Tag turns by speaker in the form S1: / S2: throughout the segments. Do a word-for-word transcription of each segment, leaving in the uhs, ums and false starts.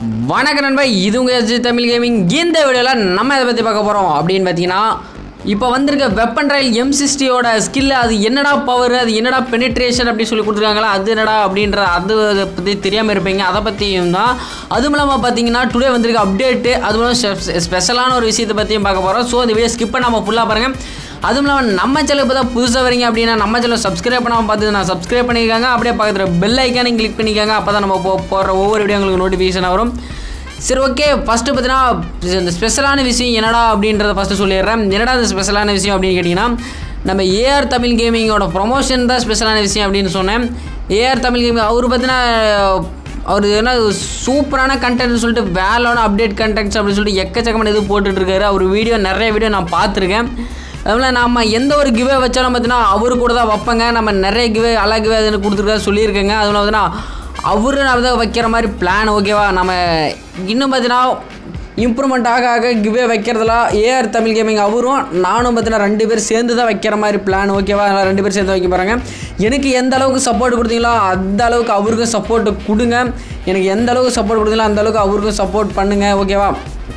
S1: வணக்கம் நண்பா, இது உங்கள் எஸ்ஜி தமிழ் கேமிங். இந்த வீடியோவில் நம்ம இதை பற்றி பார்க்க போகிறோம் அப்படின்னு பார்த்தீங்கன்னா, இப்போ வந்திருக்க வெப்பன் ராயல் எம் சிக்ஸ்டியோட ஸ்கில், அது என்னடா பவர், அது என்னடா பெனிட்ரேஷன் அப்படி சொல்லி கொடுத்துருக்காங்களா, அது என்னடா அப்படின்ற அது பற்றி தெரியாமல் இருப்பீங்க. அதை பற்றியும் தான். அதுவும் இல்லாமல் பார்த்தீங்கன்னா டுடே வந்திருக்க அப்டேட்டு, அதுவும் இல்லாமல் ஸ்பெஷலான ஒரு விஷயத்தை பற்றியும் பார்க்க போகிறோம். ஸோ இந்த வீடியோ ஸ்கிப் பண்ணாமல் ஃபுல்லாக பாருங்கள். அதுவும் இல்லாமல் நம்ம சேனலுக்கு பார்த்தா புதுசாக வரீங்க அப்படின்னா நம்ம சேனல் சப்ஸ்கிரைப் பண்ணாமல் பார்த்து நான் சப்ஸ்கிரைப் பண்ணியிருக்காங்க. அப்படியே பக்கத்தில் பெல் ஐக்கானையும் கிளிக் பண்ணிக்காங்க. அப்போ தான் நம்ம போ போடுற ஒவ்வொரு வீடியோ உங்களுக்கு நோட்டிஃபிகேஷன் வரும். சரி, ஓகே. ஃபஸ்ட்டு பார்த்தீங்கன்னா இந்த ஸ்பெஷலான விஷயம் என்னடா அப்படின்றத ஃபஸ்ட்டு சொல்லிடுறேன். என்னடா இந்த ஸ்பெஷலான விஷயம் அப்படின்னு கேட்டிங்கன்னா, நம்ம ஏஆர் தமிழ் கேமிங்கோட ப்ரொமோஷன் தான் ஸ்பெஷலான விஷயம் அப்படின்னு சொன்னேன். ஏஆர் தமிழ் கேமிங் அவர் பார்த்தீங்கன்னா அவர் என்ன சூப்பரான கண்டென்ட்னு சொல்லிட்டு வேலான அப்டேட் கண்டென்ட்ஸ் அப்படின்னு சொல்லிட்டு எக்கச்சக்கமான இது போட்டுட்ருக்காரு. அவர் வீடியோ நிறைய வீடியோ நான் பார்த்துருக்கேன். அதுமாதிரி நம்ம எந்த ஒரு கிவே வச்சாலும் பார்த்தீங்கன்னா அவரு கூட தான் வைப்பேங்க. நம்ம நிறைய கிவே அழ கிவே அதுன்னு கொடுத்துருக்கா சொல்லியிருக்கேங்க. அதுவும் பார்த்தீங்கன்னா அவரு நான் தான் வைக்கிற மாதிரி பிளான். ஓகேவா, நம்ம இன்னும் பார்த்தீங்கன்னா இம்ப்ரூவ்மெண்ட் ஆக ஆக கிவே வைக்கிறதுலாம் ஏஆர் தமிழ் கேமிங் அவரும் நானும் பார்த்தீங்கன்னா ரெண்டு பேர் சேர்ந்து தான் வைக்கிற மாதிரி பிளான். ஓகேவா, ரெண்டு பேர் சேர்ந்து வைக்க போகிறாங்க. எனக்கு எந்த அளவுக்கு சப்போர்ட் கொடுத்தீங்களோ அந்த அளவுக்கு அவருக்கும் சப்போர்ட் கொடுங்க. எனக்கு எந்த அளவுக்கு சப்போர்ட் கொடுத்தீங்களோ அந்த அளவுக்கு அவருக்கும் சப்போர்ட் பண்ணுங்கள். ஓகேவா,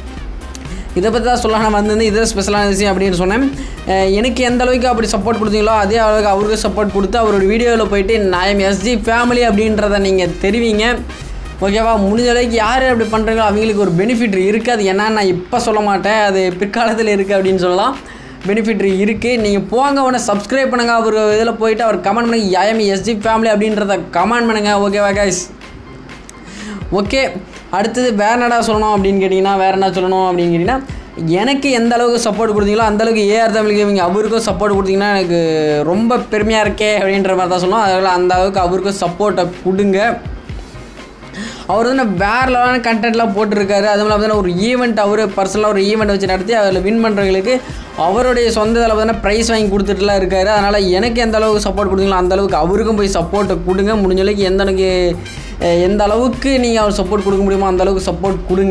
S1: இதை பற்றி தான் சொல்ல நான் வந்து இதுதான் ஸ்பெஷலான விஷயம் அப்படின்னு சொன்னேன். எனக்கு எந்த அளவுக்கு அப்படி சப்போர்ட் கொடுத்தீங்களோ அதே அளவுக்கு அவருக்கு சப்போர்ட் கொடுத்து அவரோட வீடியோவில் போயிட்டு நான் எஸ்ஜி ஃபேமிலி அப்படின்றத நீங்கள் தெரிவிங்க. ஓகேவா, முடிஞ்ச அளவுக்கு யார் அப்படி பண்ணுறீங்களோ அவங்களுக்கு ஒரு பெனிஃபிட் இருக்குது. அது என்னன்னு நான் இப்போ சொல்ல மாட்டேன், அது பிற்காலத்தில் இருக்குது அப்படின்னு சொல்லலாம். பெனிஃபிட் இருக்குது. நீங்கள் போங்க, உடனே சப்ஸ்கிரைப் பண்ணுங்கள். அவர் இதில் போயிட்டு அவர் கமெண்ட் பண்ணுங்கள், ஐஎம் எஸ்ஜி ஃபேமிலி அப்படின்றத கமெண்ட் பண்ணுங்கள். ஓகேவா கைஸ், ஓகே. அடுத்தது வேறு என்னடா சொல்லணும் அப்படின்னு கேட்டிங்கன்னா, வேறு என்ன சொல்லணும் அப்படின்னு கேட்டிங்கன்னா, எனக்கு எந்த அளவுக்கு சப்போர்ட் கொடுத்தீங்களோ அந்தளவுக்கு ஏஆர் தமிழ் கேமிங் அவருக்கும் சப்போர்ட் கொடுத்தீங்கன்னா எனக்கு ரொம்ப பெருமையாக இருக்கே அப்படின்ற மாதிரி தான் சொல்லணும். அதனால் அந்த அளவுக்கு அவருக்கும் சப்போர்ட்டை கொடுங்க. அவர் வந்து வேறு லெவலான கண்டென்ட்லாம் போட்டிருக்காரு. அதுவும் இல்லாமல் ஒரு ஈவெண்ட் அவர் பர்சனலாக ஒரு ஈவெண்ட் வச்சு நடத்தி அதில் வின் பண்ணுறவங்களுக்கு அவருடைய சொந்த இதில் பார்த்தீங்கன்னா ப்ரைஸ் வாங்கி கொடுத்துட்டுலாம் இருக்காரு. அதனால் எனக்கு எந்த அளவுக்கு சப்போர்ட் கொடுத்தீங்களோ அந்தளவுக்கு அவருக்கும் போய் சப்போர்ட்டை கொடுங்க. முடிஞ்ச அளவுக்கு எந்த அளவுக்கு எந்த அளவுக்கு நீங்கள் அவர் சப்போர்ட் கொடுக்க முடியுமோ அந்த அளவுக்கு சப்போர்ட் கொடுங்க.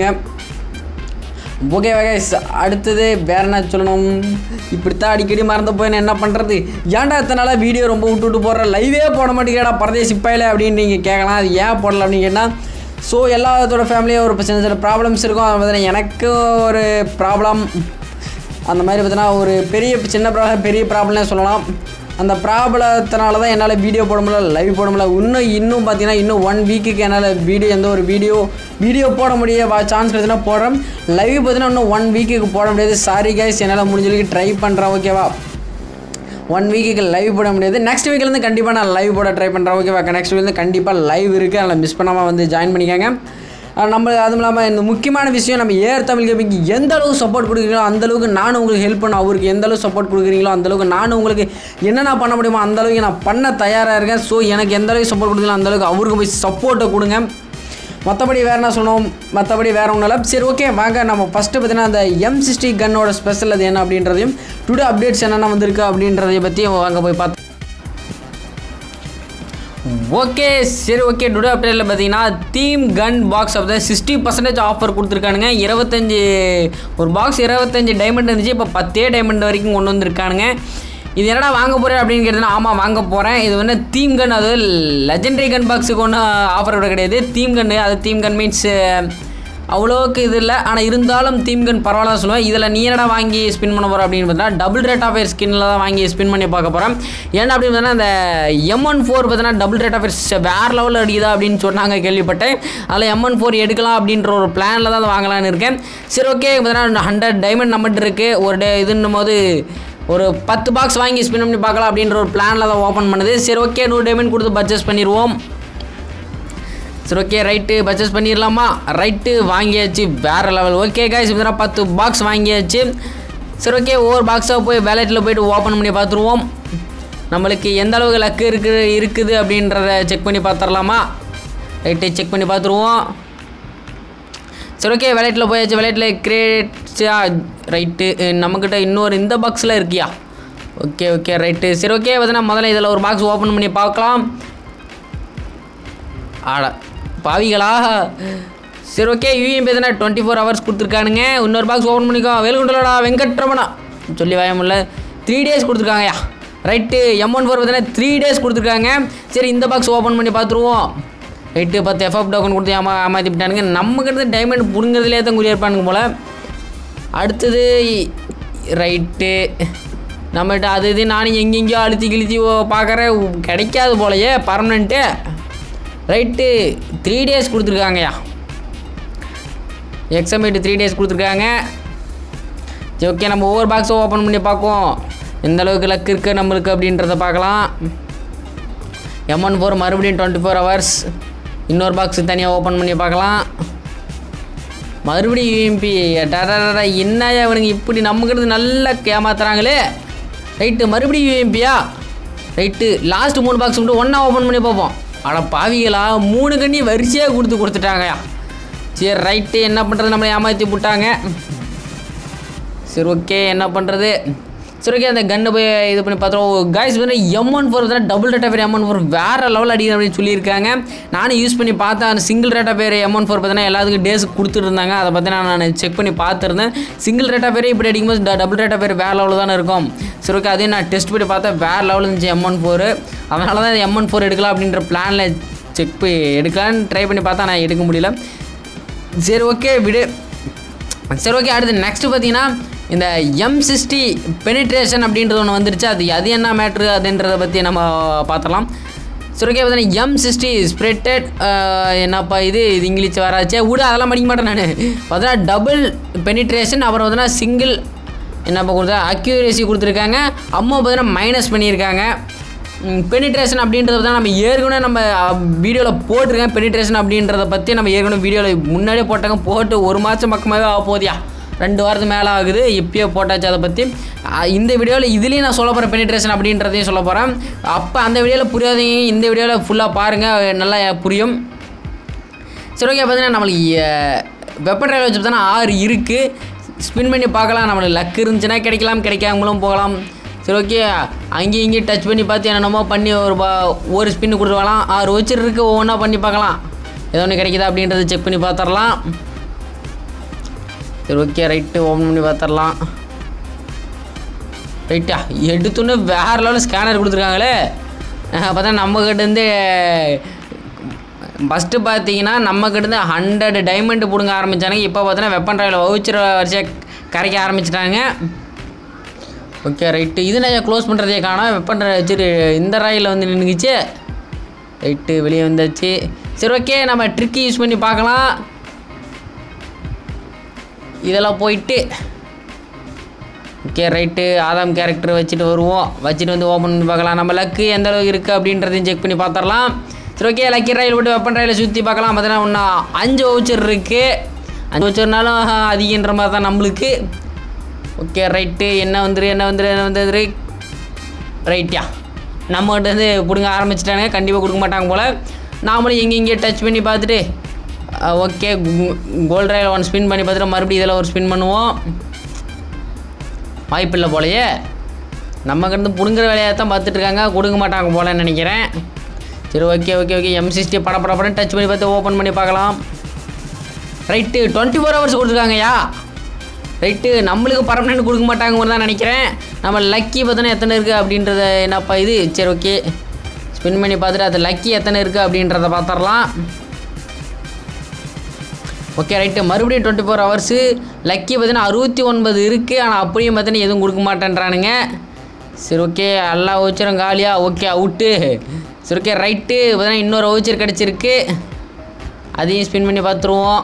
S1: ஓகே கைஸ், அடுத்தது வேறு என்ன சொல்லணும். இப்படித்தான் அடிக்கடி மறந்து போய் நான் என்ன பண்ணுறது, ஏன்டா இத்தனை நாளாக வீடியோ ரொம்ப விட்டு விட்டு போடுற, லைவே போட மாட்டேங்கடா பரதேசி சிப்பாயில் அப்படின்னு நீங்கள் கேட்கலாம். அது ஏன் போடல அப்படின்னு கேட்டால், ஸோ எல்லாத்தோட ஃபேமிலியும் ஒரு சின்ன சின்ன ப்ராப்ளம்ஸ் இருக்கும். அது பார்த்தீங்கன்னா எனக்கு ஒரு ப்ராப்ளம் அந்த மாதிரி பார்த்தீங்கன்னா ஒரு பெரிய சின்ன ப்ராப்ளம் பெரிய ப்ராப்ளம்னே சொல்லலாம். அந்த ப்ராப்ளத்தினால தான் என்னால் வீடியோ போட முடியல, லைவ் போட முடியல. இன்னும் இன்னும் பார்த்தீங்கன்னா இன்னும் ஒன் வீக்குக்கு என்னால் வீடியோ எந்த ஒரு வீடியோ வீடியோ போட முடிய சான்ஸ் கிடைச்சுன்னா போடுறேன். லைவ் பார்த்தீங்கன்னா இன்னும் ஒன் வீக்குக்கு போட முடியாது. சாரி கைஸ், என்னால் முடிஞ்சளவுக்கு ட்ரை பண்ணுறேன். ஓகேவா, ஒன் வீக்குக்கு லைவ் போட முடியாது. நெக்ஸ்ட் வீக்லேருந்து கண்டிப்பாக நான் லைவ் போட ட்ரை பண்ணுறேன். ஓகேவா, நெக்ஸ்ட் வீக்லேருந்து கண்டிப்பாக லைவ் இருக்குது. அதனால் மிஸ் பண்ணாமல் வந்து ஜாயின் பண்ணிக்கோங்க. நம்ம அதுவும் இல்லாமல் இந்த முக்கியமான விஷயம், நம்ம ஏஆர் தமிழ் கேமிங்க்கு எந்த அளவுக்கு சப்போர்ட் கொடுக்குறீங்களோ அந்தளவுக்கு நானும் உங்களுக்கு ஹெல்ப் பண்ண, அவருக்கு எந்த அளவுக்கு சப்போர்ட் கொடுக்குறீங்களோ அந்தளவுக்கு நானும் உங்களுக்கு என்னென்ன பண்ண முடியுமோ அந்தளவுக்கு நான் பண்ண தயாராக இருக்கேன். ஸோ எனக்கு எந்த அளவுக்கு சப்போர்ட் கொடுக்குறீங்களோ அந்தளவுக்கு அவருக்கு போய் சப்போர்ட்டை கொடுங்க. மற்றபடி வேறு என்ன சொல்லணும், மற்றபடி வேறு ஒன்றும் இல்லை. சரி, ஓகே வாங்க. நம்ம ஃபஸ்ட்டு பார்த்தீங்கன்னா அந்த எம் சிக்ஸ்டி கன்னோட ஸ்பெஷல் அது என்ன அப்படின்றதையும் டுடே அப்டேட்ஸ் என்னென்ன வந்திருக்கு அப்படின்றதை பற்றியும் வாங்க போய் பார்த்து. ஓகே சரி, ஓகே. டுடே அப்டேட்டில் பார்த்தீங்கன்னா theme gun box of the sixty percentage offer கொடுத்துருக்கானுங்க. இருபத்தஞ்சி ஒரு பாக்ஸ் இருபத்தஞ்சி டைமண்ட் இருந்துச்சு, இப்போ பத்தே டைமண்ட் வரைக்கும் கொண்டு வந்திருக்கானுங்க. இது என்னடா வாங்க போகிறேன் அப்படின்னு கேட்டதுன்னா, ஆமாம் வாங்க போகிறேன். இது வந்து தீம் கன், அது லெஜெண்டரி கன் பாக்ஸுக்கு ஒன்றும் ஆஃபர் விட கிடையாது. தீம் கன்னு, அது தீம் கன் மீன்ஸ் அவ்வளோக்கு இது இல்லை, ஆனால் இருந்தாலும் தீம் கன் பரவாயில்ல சொல்லுவேன். இதில் நீ என்னடா வாங்கி ஸ்பின் பண்ண போகிறேன் அப்படின்னு பார்த்தீங்கன்னா டபுள் ரேட் ஆஃப் ஃபயர் ஸ்கின்னில் தான் வாங்கி ஸ்பின் பண்ணி பார்க்க போகிறேன். ஏன்னா அப்படின்னு பார்த்தீங்கன்னா அந்த எம் ஒன் ஃபோர் பார்த்தீங்கன்னா டபுள் ரேட் ஆஃப் ஃபயர் வேறு லெவலில் அடிக்குதா அப்படின்னு சொன்னாங்க, கேள்விப்பட்டேன். அதில் எம் ஒன் ஃபோர் எடுக்கலாம் அப்படின்ற ஒரு பிளானில் தான் அதை வாங்கலான்னு இருக்கேன். சரி, ஓகே. பார்த்தீங்கன்னா ஹண்ட்ரட் டைமண்ட் நம்மகிட்ட இருக்குது. ஒரு டே இதுன்னும் போது ஒரு பத்து பாக்ஸ் வாங்கி ஸ்பின் பண்ணி பார்க்கலாம் அப்படின்ற ஒரு பிளானில் தான் ஓப்பன் பண்ணுது. சரி, ஓகே. நூறு டைமண்ட் கொடுத்து பர்ச்சேஸ் பண்ணிடுவோம். சரி, ஓகே ரைட்டு, பர்ச்சேஸ் பண்ணிடலாமா? ரைட்டு, வாங்கியாச்சு. வேறு லெவல். ஓகே கைஸ், இப்போ பத்து பாக்ஸ் வாங்கியாச்சு. சரி, ஓகே. ஒவ்வொரு பாக்ஸாக போய் வேலெட்டில் போய்ட்டு ஓப்பன் பண்ணி பார்த்துருவோம். நம்மளுக்கு எந்த அளவுக்கு லக்கு இருக்குது இருக்குது அப்படின்றத செக் பண்ணி பார்த்துடலாமா? ரைட்டு, செக் பண்ணி பார்த்துருவோம். சரி, ஓகே. வேலெட்டில் போயாச்சு. வேலெட்டில் கிரியேட்ஸா ரைட்டு. நம்மக்கிட்ட இன்னொரு இந்த பாக்ஸில் இருக்கியா? Okay okay right. சரி, ஓகே. பார்த்தீங்கன்னா முதல்ல இதில் ஒரு பாக்ஸ் ஓப்பன் பண்ணி பார்க்கலாம். ஆடா பாவிகளா. சரி, ஓகே. யூஎம் பார்த்தீங்கன்னா டுவெண்ட்டி ஃபோர் ஹவர்ஸ் கொடுத்துருக்கானுங்க. இன்னொரு பாக்ஸ் ஓப்பன் பண்ணிக்கோ. வேலுகுண்டலடா வெங்கட்ரமணா சொல்லி வாய முடியல. த்ரீ டேஸ் கொடுத்துருக்காங்கயா. ரைட்டு, எம் ஒன் ஃபோர் பார்த்தீங்கன்னா த்ரீ டேஸ் கொடுத்துருக்காங்க. சரி, இந்த பாக்ஸ் ஓப்பன் பண்ணி பார்த்துருவோம். ரைட்டு பத்து எஃப்எஃப் டோக்கன் கொடுத்து ஏமா ஏமாற்றி விட்டானுங்க. நம்மக்கிட்ட டைமண்ட் புடுங்கிறதுலே தான் குறி இருப்பானுங்க போல். அடுத்தது ரைட்டு நம்மகிட்ட அது இது நானும் எங்கெங்கேயோ அழுத்தி கிழிச்சி பார்க்குறேன், கிடைக்காது போலையே பர்மனெண்ட்டு. ரைட்டு த்ரீ டேஸ் கொடுத்துருக்காங்கய்யா, எக்ஸாமேட்டு த்ரீ டேஸ் கொடுத்துருக்காங்க. சரி ஓகே, நம்ம ஒவ்வொரு பாக்ஸும் ஓப்பன் பண்ணி பார்ப்போம் எந்த அளவுக்கு லக் இருக்குது நம்மளுக்கு அப்படின்றத பார்க்கலாம். எம் ஒன் ஃபோர் மறுபடியும் டுவெண்ட்டி ஃபோர் ஹவர்ஸ். இன்னொரு பாக்ஸு தனியாக ஓப்பன் பண்ணி பார்க்கலாம். மறுபடியும் யூஎம்பி. டடா என்னையா இவனுங்க இப்படி நம்மக்கிட்ட நல்லா ஏமாத்துறாங்களே. ரைட்டு மறுபடியும் யூஎம்பியா. ரைட்டு லாஸ்ட்டு மூணு பாக்ஸ் மட்டும் ஒன்றா ஓப்பன் பண்ணி பார்ப்போம். அட பாவிகளா, மூணு கண்ணி வரிசையாக கொடுத்து கொடுத்துட்டாங்கயா. சரி ரைட்டு என்ன பண்ணுறது, நம்மளை ஏமாற்றி விட்டாங்க. சரி ஓகே என்ன பண்ணுறது. சரி ஓகே அந்த கன்று போய் இது பண்ணி பார்த்துருவோம். காய்ஸ் வந்து எம் ஒன் ஃபோர் தான் டபுள் ரேட்டா பேர் எம் ஒன் ஃபோர் வேறு லெவல் அடிக்கிற அப்படின்னு சொல்லியிருக்காங்க. நானும் யூஸ் பண்ணி பார்த்தேன். அந்த சிங்கிள் ரேட்டா பேர் எம் ஒன் ஃபோர் பார்த்தீங்கன்னா எல்லாத்துக்கும் டேஸுக்கு கொடுத்துட்டு இருந்தாங்க. அதை பற்றி நான் செக் பண்ணி பார்த்துருந்தேன். சிங்கிள் ரேட்டா பேர் இப்படி அடிக்கும்போது டபுள் ரேட்டா பேர் வேறு லெவலில் தானே இருக்கும். சரி ஓகே அதையும் நான் டெஸ்ட் பண்ணி பார்த்தேன், வேறு லெவலில் இருந்துச்சு எம் ஒன் ஃபோர். அதனால தான் எம் ஒன் ஃபோர் எடுக்கலாம் அப்படின்ற பிளானில் செக் பண்ணி எடுக்கலான்னு ட்ரை பண்ணி பார்த்தா நான் எடுக்க முடியல. சரி ஓகே விடு. சரி ஓகே அடுத்து நெக்ஸ்ட்டு பார்த்தீங்கன்னா இந்த எம் சிக்ஸ்டி பெனிட்ரேஷன் அப்படின்றது ஒன்று வந்துருச்சு. அது அது என்ன மேட்ரு அதுன்றதை பற்றி நம்ம பார்த்துலாம். சரி ஓகே பார்த்தீங்கன்னா எம் சிக்ஸ்டி ஸ்ப்ரெட்டட் என்னப்பா இது இது இங்கிலீஷ் வராச்சே விட, அதெல்லாம் படிக்க மாட்டேன் நான். பார்த்தீங்கன்னா டபுள் பெனிட்ரேஷன், அப்புறம் பார்த்தீங்கன்னா சிங்கிள் என்னப்பா கொடுத்தா அக்யூரேசி கொடுத்துருக்காங்க. அம்மா பார்த்தீங்கன்னா மைனஸ் பண்ணியிருக்காங்க. பெனிட்ரேஷன் அப்படின்றத தான் நம்ம ஏற்கனவே நம்ம வீடியோவில் போட்டிருக்கேன். பெனிட்ரேஷன் அப்படின்றத பற்றி நம்ம ஏற்கனவே வீடியோவில் முன்னாடியே போட்டாங்க. போட்டு ஒரு மாதம் பக்கமாகவே ஆக போதியா, ரெண்டு வாரத்துக்கு மேலே ஆகுது, இப்போயே போட்டாச்சு. அதை பற்றி இந்த வீடியோவில் இதுலேயும் நான் சொல்ல போகிறேன், பெனிட்ரேஷன் அப்படின்றதையும் சொல்ல போகிறேன். அப்போ அந்த வீடியோவில் புரியாதீங்க, இந்த வீடியோவில் ஃபுல்லாக பாருங்கள், நல்லா புரியும். சரி ஓகே பார்த்தீங்கன்னா நம்மளுக்கு வெப்பன் ட்ரையல் வச்சு பார்த்தோன்னா ஆறு இருக்குது. ஸ்பின் பண்ணி பார்க்கலாம், நம்மளுக்கு லக் இருந்துச்சுன்னா கிடைக்கலாம், கிடைக்காமலும் போகலாம். சரி ஓகே அங்கேயும் இங்கேயும் டச் பண்ணி பார்த்து என்னென்னமோ பண்ணி ஒரு பா ஒரு ஸ்பின்னு கொடுத்துருவாங்களாம். ஆறு வச்சுருக்கு, ஒவ்வொன்றா பண்ணி பார்க்கலாம் ஏதோ ஒன்று கிடைக்குதா அப்படின்றத செக் பண்ணி பார்த்துடலாம். சரி ஓகே ரைட்டு ஓப்பன் பண்ணி பார்த்துடலாம். ரைட்டா எடுத்தோன்னே வேறு லெவலில் ஸ்கேனர் கொடுத்துருக்காங்களே. பார்த்தா நம்மக்கிட்டேருந்து ஃபஸ்ட்டு பார்த்தீங்கன்னா நம்மக்கிட்டேருந்து ஹண்ட்ரட் டைமண்ட் பிடுங்க ஆரம்பித்தானுங்க. இப்போ பார்த்தீங்கன்னா வெப்பன் ட்ரையல் வவுச்சர் வரிசையாக கரைக்க ஆரம்பிச்சிட்டாங்க. ஓகே ரைட்டு இது நான் க்ளோஸ் பண்ணுறதே காணோம். வெப்பன் ட்ரையல் வச்சுட்டு இந்த ராயில் வந்து நின்றுச்சு. ரைட்டு வெளியே வந்தாச்சு. சரி ஓகே நம்ம ட்ரிக்கு யூஸ் பண்ணி பார்க்கலாம். இதெல்லாம் போயிட்டு ஓகே ரைட்டு ஆதாம் கேரக்டர் வச்சுட்டு வருவோம். வச்சுட்டு வந்து ஓப்பன் பண்ணி பார்க்கலாம். நம்ம லக்கு எந்த அளவுக்கு இருக்குது அப்படின்றதையும் செக் பண்ணி பார்த்துடலாம். சரி ஓகே லக்கி ரயில் போட்டு வெப்பன் ரயிலை சுற்றி பார்க்கலாம். பார்த்தீங்கன்னா இன்னும் அஞ்சு வவுச்சர் இருக்குது. அஞ்சு வவுச்சர்னாலும் அதிகன்ற மாதிரி தான் நம்மளுக்கு. ஓகே ரைட்டு என்ன வந்துரு என்ன வந்துரு என்ன வந்துரு ரைட்டியா நம்மகிட்ட வந்து பிடுங்க ஆரம்பிச்சிட்டாங்க. கண்டிப்பாக கொடுக்க மாட்டாங்க போல். நாமளும் எங்கே இங்கே டச் பண்ணி பார்த்துட்டு okay gold royale one spin பண்ணி பார்த்துட்டு மறுபடியும் இதில் ஒரு ஸ்பின் பண்ணுவோம். வாய்ப்பில்லை போலையே. நம்மக்கிட்ட பிடுங்குற வேலையாக தான் பார்த்துட்ருக்காங்க, கொடுக்க மாட்டாங்க போலன்னு நினைக்கிறேன். சரி okay okay okay M sixty பட பட படம் டச் பண்ணி பார்த்து ஓப்பன் பண்ணி பார்க்கலாம். ரைட்டு டுவெண்ட்டி ஃபோர் ஹவர்ஸ் கொடுத்துருக்காங்கய்யா. ரைட்டு நம்மளுக்கு பர்மனெண்ட் கொடுக்க மாட்டாங்க தான் நினைக்கிறேன். நம்ம லக்கி பார்த்தோன்னா எத்தனை இருக்குது அப்படின்றத என்னப்பா இது. சரி ஓகே ஸ்பின் பண்ணி பார்த்துட்டு அது லக்கி எத்தனை இருக்குது அப்படின்றத பார்த்துடலாம். ஓகே ரைட்டு மறுபடியும் டுவெண்ட்டி ஃபோர் ஹவர்ஸு லக்கி பார்த்தீங்கன்னா அறுபத்தி ஒன்பது இருக்குது. ஆனால் அப்படியும் பார்த்தீங்கன்னா எதுவும் கொடுக்க மாட்டேன்றானுங்க. சரி ஓகே எல்லா வவுச்சரும் காலியா. Okay out. சரி ஓகே ரைட்டு பார்த்தீங்கன்னா இன்னொரு வவுச்சர் கிடச்சிருக்கு, அதையும் ஸ்பின் பண்ணி பார்த்துருவோம்.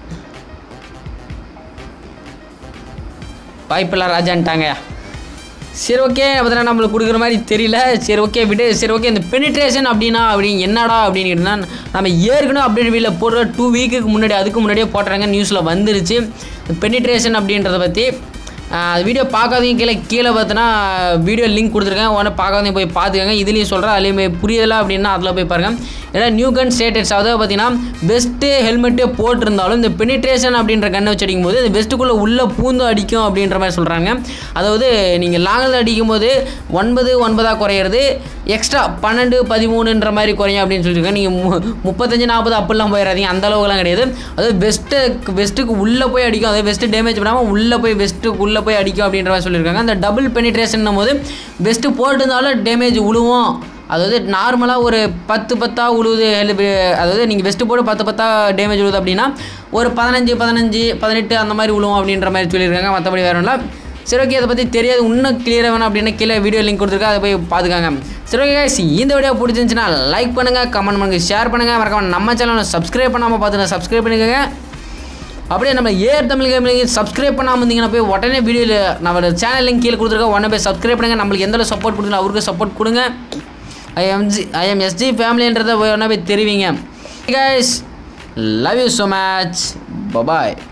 S1: வாய்ப்பெல்லாம் ராஜான்ட்டாங்க. சரி ஓகே பார்த்தீங்கன்னா நம்மளுக்கு கொடுக்குற மாதிரி தெரியல. சரி ஓகே விடு. சரி ஓகே இந்த பெனிட்ரேஷன் அப்படின்னா அப்படி என்னடா அப்படின்னு கேட்டால் நம்ம ஏற்கனவே அப்டேட் வீடியோவில் போடுற டூ வீக்குக்கு முன்னாடி அதுக்கு முன்னாடியே போட்டுறாங்க, நியூஸில் வந்துருச்சு பெனிட்ரேஷன் அப்படின்றத பற்றி. அது வீடியோ பார்க்காதீங்க கீழே கீழே பார்த்தோன்னா வீடியோ லிங்க் கொடுத்துருக்கேன், உடனே பார்க்காதீங்க போய் பார்த்துக்கோங்க. இதுலேயும் சொல்கிறேன், அதுலேயும் புரியலை அப்படின்னா அதில் போய் பாருங்கள். ஏன்னா நியூ கன் ஸ்டேட்டட்ஸ் அதாவது பார்த்தீங்கன்னா பெஸ்ட்டு ஹெல்மெட்டே போட்டிருந்தாலும் இந்த பெனிட்ரேஷன் அப்படின்ற கண்ணை வச்சு அடிக்கும் போது இந்த பெஸ்ட்டுக்குள்ளே உள்ளே பூந்து அடிக்கும் அப்படின்ற மாதிரி சொல்கிறாங்க. அதாவது நீங்கள் லாங்கில் அடிக்கும் போது ஒன்பது ஒன்பதாக குறையிறது, எக்ஸ்ட்ரா பன்னெண்டு பதிமூணுன்ற மாதிரி குறையும் அப்படின்னு சொல்லியிருக்காங்க. நீங்கள் மு முப்பத்தஞ்சு நாற்பது அப்படிலாம் போயிடாதீங்க, அந்த அளவுக்குலாம் கிடையாது. அதாவது பெஸ்ட்டு பெஸ்ட்டுக்கு உள்ளே போய் அடிக்கும், அதாவது பெஸ்ட்டு டேமேஜ் பண்ணாமல் உள்ளே போய் பெஸ்ட்டுக்கு உள்ளே போய் அடிக்கும் அப்படின்ற மாதிரி சொல்லியிருக்காங்க. அந்த டபுள் பெனிட்ரேஷன் போது பெஸ்ட்டு போட்டிருந்தாலும் டேமேஜ் விழுவும் அதாவது நார்மலாக ஒரு பத்து பத்தா உழுவுது ஹெல்ப், அதாவது நீங்கள் வெஸ்ட்டு போட்டு பத்து பத்தா டேமேஜ் உழுவுது அப்படின்னா ஒரு பதினஞ்சு பதினஞ்சு பதினெட்டு அந்த மாதிரி உழுவும் அப்படின்ற மாதிரி சொல்லியிருக்காங்க. மற்றபடி வேறு இல்லை. சரி ஓகே, அதை பற்றி தெரியாது இன்னும் கிளியராக வேணும் அப்படின்னா கீழே வீடியோ லிங்க் கொடுத்துருக்கா, அதை போய் பார்த்துக்காங்க. சரி ஓகே கைஸ், இந்த வீடியோ பிடிச்சிருந்துச்சுன்னா லைக் பண்ணுங்கள், கமெண்ட் பண்ணுங்கள், ஷேர் பண்ணுங்கள், மறக்காம நம்ம சேனலை சப்ஸ்கிரைப் பண்ணாமல் பார்த்துங்க சப்ஸ்கிரைப் பண்ணிக்கோங்க. அப்படியே நம்ம ஏர் தமிழ் கேமிங் சப்ஸ்கிரைப் பண்ணாமல் இருந்தீங்கன்னா போய் உடனே வீடியோவில் நம்ம சேனல் லிங்க் கீழே கொடுத்துருக்கோம், உடனே போய் சப்ஸ்கிரைப் பண்ணுங்கள். நம்மளுக்கு எந்த சப்போர்ட் கொடுத்தீங்களோ அவருக்கு சப்போர்ட் கொடுங்க. ஐஎம்ஜி ஐஎம் எஸ்ஜி ஃபேமிலின்றதை போய் உடனே போய் தெரிவிங்க. Guys, love you so much, bye bye.